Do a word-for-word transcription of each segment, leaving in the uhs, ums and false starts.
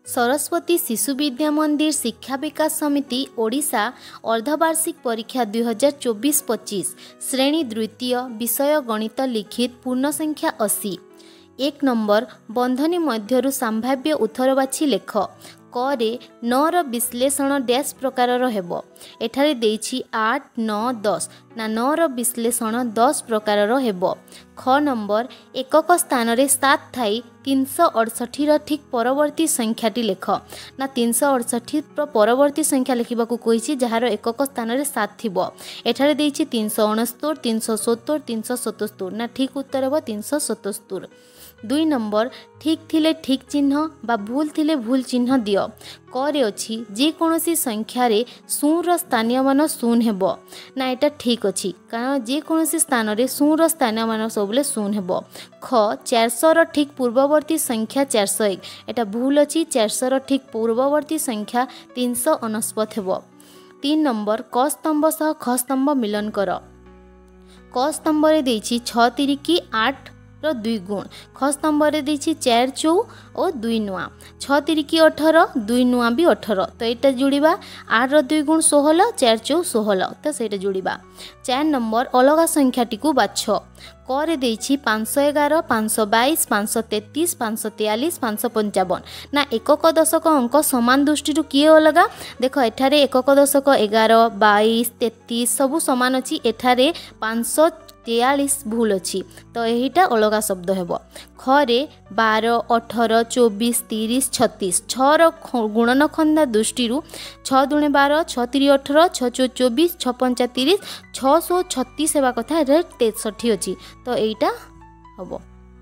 सरस्वती शिशु विद्या मंदिर शिक्षा विकास समिति ओडिशा अर्धवार्षिक परीक्षा दुई हजार चौबीस पच्चीस श्रेणी द्वितीय विषय गणित लिखित पूर्ण संख्या अशी। एक नंबर बंधनी मध्यरु संभाव्य उत्तर बाछि लेख। क रे नौ र विश्लेषण डैश प्रकार हेबो। एठारे देछि आठ नौ दस ना नौ र विश्लेषण दस प्रकार हेबो। ख नंबर एकक स्थान रे सात थाई तीन सौ अड़सठ र ठीक परवर्ती संख्याटी लेख। ना तीन सौ अड़सठ र परवर्ती संख्या लिखिबाकू कहिछि जहार एकक स्थान रे सात थिबो। एठारे देछि तीन सौ उनहत्तर तीन सौ सत्तर तीन सौ सतहत्तर ना ठीक उत्तर हेबो तीन सौ सतहत्तर। दुई नंबर ठीक थिले ठीक चिन्ह बा भूल थिले भूल चिन्ह दियो। क रे अछि जे कोनोसी संख्या रे शून्य र स्थानीय मान शून्य हेबो। ना एटा ठीक अछि कारण जे कोनोसी स्थान रे शून्य र स्थानीय मान सबले शून्य हेबो। ख चार सौ र ठीक पूर्ववर्ती संख्या चार सौ एक एटा भूल अछि। चार सौ र ठीक पूर्ववर्ती संख्या तीन सौ उनसठ हेबो। तीन नंबर क स्तंभ सह ख स्तंभ मिलन कर। क स्तंभ रे देछि छ तिरिकी आठ रो दुई गुण। ख स्तंभ रे देछि चार चौ और दुई नुआ। छ तिरिकी अठारह दुई नुआ भी अठारह तो एटा जोड़िबा। आठ रो दुई गुण सोलह चार चौ सोलह तो सेटा जोड़िबा। चार नंबर अलगा संख्याटी को बाछ। क रे देछि पाँच सौ ग्यारह पाँच सौ बाईस पाँच सौ तैंतीस पाँच सौ तेयालीस पाँच सौ पंचावन। ना एकक दशक अंक समान दृष्टि किए अलगा देख। एठारे एकक दशक ग्यारह बाईस तैंतीस सबू समान अछि। एठारे पाँच सौ तेयालीस भूल अच्छी तो यहीटा अलगा शब्द हेबो। ख रे बारह अठारह चौबीस तीस छत्तीस छर गुणन खंदा दृष्टि छ दुणे बारह छ तीन अठारह छ चौ चौबीस छ पंचा तीस छ सौ छत्तीस हेबा कथा तेसठ अच्छी तो यहीटा हेबो।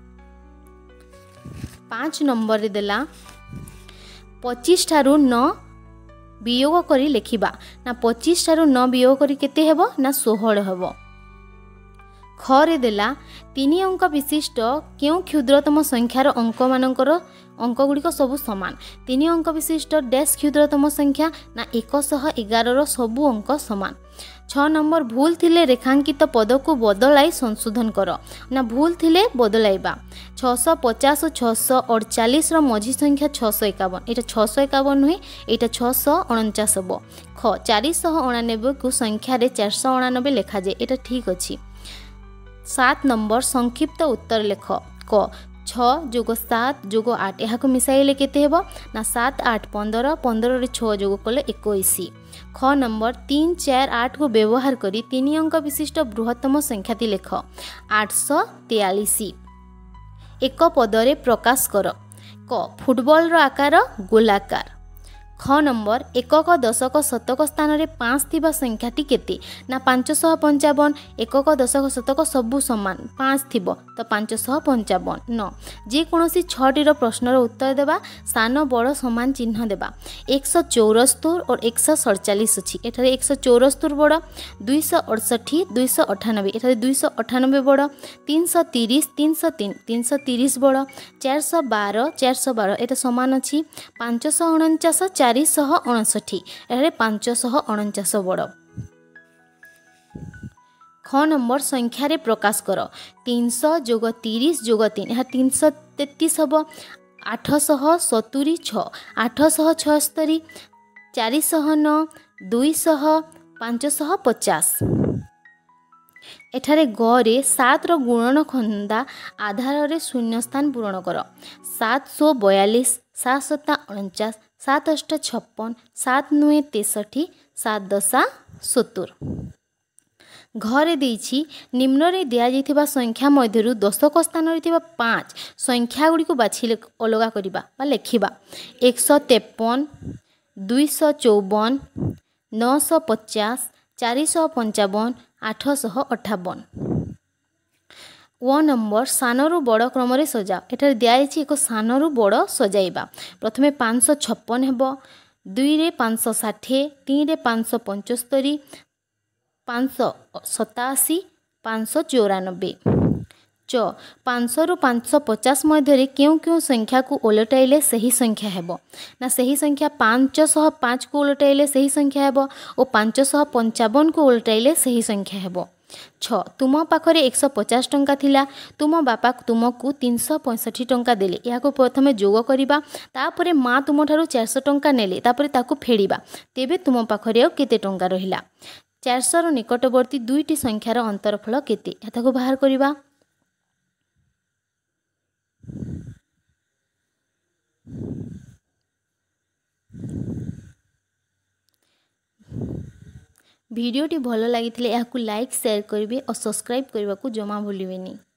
पाँच नंबर रे देला पच्चीस ठारू न वियोग करी लेखिबा। ना पच्चीस ठारू न वियोग करी केते हेबो ना सोलह हेबो। ख रे देला तीन अंक विशिष्ट क्यों क्षुद्रतम संख्यार अंक मानकर अंक गुड़िक सबू सामान। तीन अंक विशिष्ट डैश क्षुद्रतम संख्या ना एक सौ एगार सबू अंक सामान। छ नंबर भूल थिले रेखांकित पद को बदलाई संशोधन कर। ना भूल थिले बदलाइबा। छः सौ पचास और छः सौ अड़चालीस मझी संख्या छः सौ एकावन एटा छः सौ एकावन नुहे एटा छः सौ अणचाश हम। ख चार सौ अणानबे को संख्यार चार सौ अणानबे लिखा जाए एटा ठीक अच्छी। सात नंबर संक्षिप्त उत्तर लेख। क छः जोग सात जोग आठ यहाँ को मिसाइले केते हेबो ना सात आठ पंद्रह पंद्रह रे छः जोग कले इक्कीस। ख नंबर तीन चार आठ को व्यवहार करी तीन अंक विशिष्ट बृहत्तम संख्याटी लेख आठ सौ तेयालीस। एक पदरे प्रकाश कर। क फुटबॉल रो आकार गोलाकार। ख नंबर एकक दशक शतक स्थान रे पाँच थिबा संख्याटी केते ना पाँच सौ पंचावन। एकक दशक शतक सबू समान पाँच थिबो तो पाँच सौ पंचावन। न जे कोनोसी छटी रो प्रश्नर उत्तर देबा स्थान बड़ समान चिन्ह देबा। एक सौ चौहत्तर और एक सौ सड़चालीस अच्छी एठारे एक सौ चौहत्तर बड़ दुई सौ अड़सठ दुई सौ अठानबे एठारे दुई सौ अठानबे बड़ तीन सौ तीस तीन सौ तीन तीन सौ तीस बड़ चार सौ बारह चार सौ बारह एटा समान अच्छी। पाँच सौ अणचाश चार सौ अणसठ एठारे पाँच सौ अणचाश बड़। ख नंबर संख्या रे प्रकाश कर। तीन सौ जोग तीस जोग तीन यहाँ तीन सौ तेतीस हम। आठ सौ सतुरी छ आठ सौ छस्तरी चार सौ नौ दुई सौ पाँच सौ पचास। एठारे ग रे सात रो गुणन खंदा आधार रे शून्य स्थान पूरण कर। सात सौ बयालीस सात सत्ता अणचाश सात अष्ट छप्पन सात नुए तेसठी सात दशा सत्तर। घरे देछि निम्न रे दिया जाइथिबा संख्या मध्यरु दशक स्थान रे थिबा पाँच संख्या गुडी को बाछि अलगा करिबा बा लेखिबा। एक सौ तेपन दुई सौ चौवन नौ सौ पचास चार सौ पंचावन आठ सौ अठावन। व नंबर सानरू बड़ क्रम रे सजा। एठारे दियाछि एक सानरू बड़ सजाइबा। प्रथमे पाँच सौ छप्पन हेबो दुई रे पाँच सौ साठ तीन रे पाँच सौ पंचस्तरी पाँच सौ सतासी पाँच सौ चौरानबे। च पाँच सौ रु पाँच सौ पचास मध्य क्यों क्यों संख्या को ओलटाइले सही संख्या हेबो ना सही संख्या पाँच सौ पाँच को ओलटाइले सही संख्या हेबो और पाँच सौ पंचावन को ओलटाइले सही संख्या हेबो। छ तुम पाखरे एक सौ पचास टंका थिला तुम बापा तुमको तीन सौ पैंसठ टंका देले या प्रथम जोग करवा तापर माँ तुम ठारू चार सौ टंका नेले तापर ताकू फेड़िबा तेबे तुम पाखरे आ केते टंका रहिला। चार सौ रो निकटवर्ती दुईटी संख्यार अंतरफल केते एताको बाहर करवा। भिडियोटी भल लगी लाइक शेयर करेंगे और सब्सक्राइब करने को जमा भूलिबेनी।